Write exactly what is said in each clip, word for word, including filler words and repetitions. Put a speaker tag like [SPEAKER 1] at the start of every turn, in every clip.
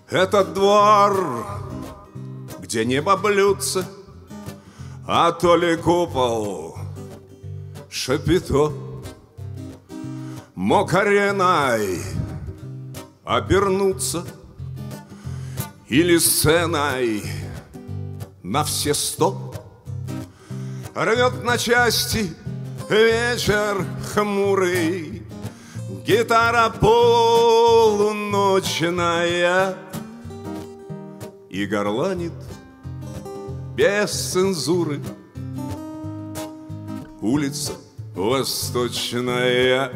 [SPEAKER 1] Этот двор, где небо блюдце, а то ли купол шапито, мог ареной обернуться или сценой на все сто. Рвет на части вечер хмурый, гитара полуночная, и горланит без цензуры улица Восточная.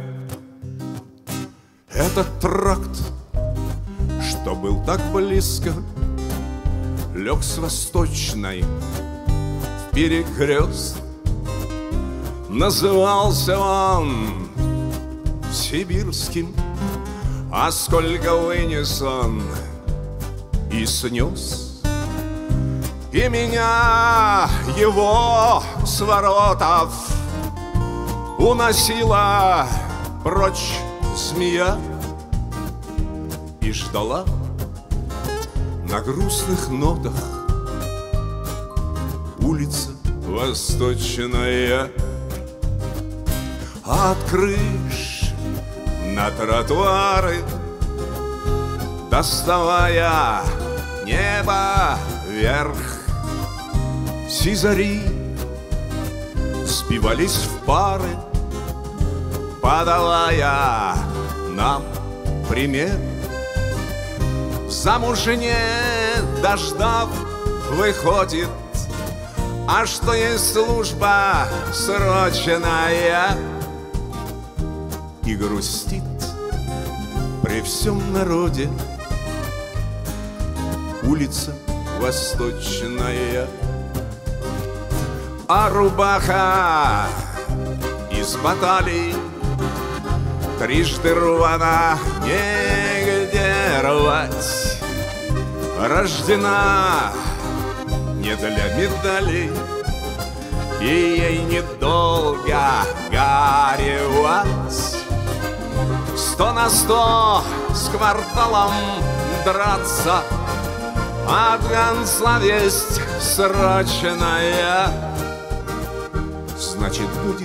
[SPEAKER 1] Этот тракт, что был так близко, лег с Восточной в перекрест. Назывался он сибирским, а сколько вынес он и снес. И меня его с воротов уносила прочь змея и ждала на грустных нотах улица Восточная. От крыш на тротуары, доставая небо вверх, сизари сбивались в пары, подавая нам пример. Замуж не дождав выходит, а что есть служба срочная, и грустит при всем народе улица Восточная. А рубаха из баталий трижды рвана, негде рвать. Рождена не для медалей, и ей недолго горевать. Сто на сто с кварталом драться, от конца весть срочная. Значит, будет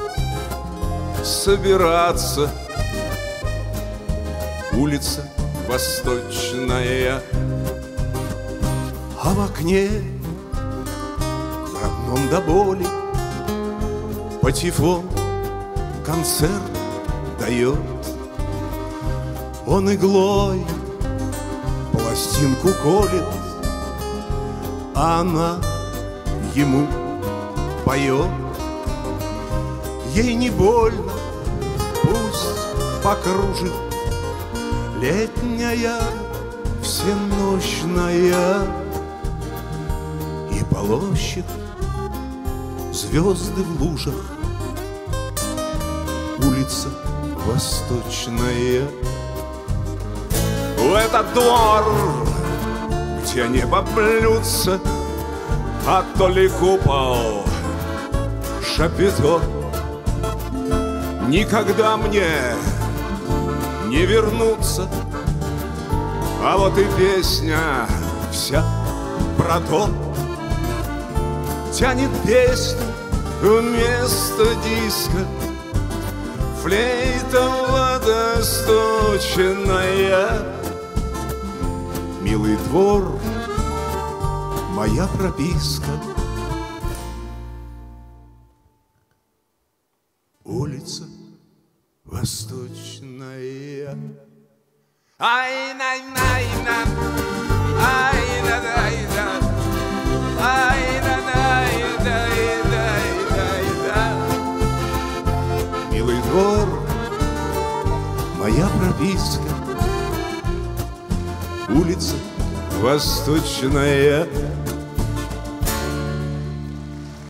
[SPEAKER 1] собираться улица Восточная. А в окне, в родном до боли, патефон концерт дает. Он иглой пластинку колет, а она ему поет. Ей не больно, пусть покружит летняя всенощная, и полощет звезды в лужах улица Восточная. В этот двор, где небо блюдце, а то ли купол шапито, никогда мне не вернуться. А вот и песня вся про то. Тянет песню вместо диска флейта водосточная. Милый двор, моя прописка, улица Восточная. Ай-на-на-на, ай-на-на-на, ай-на-на-на-на-на-на. Милый двор, моя прописка, улица Восточная.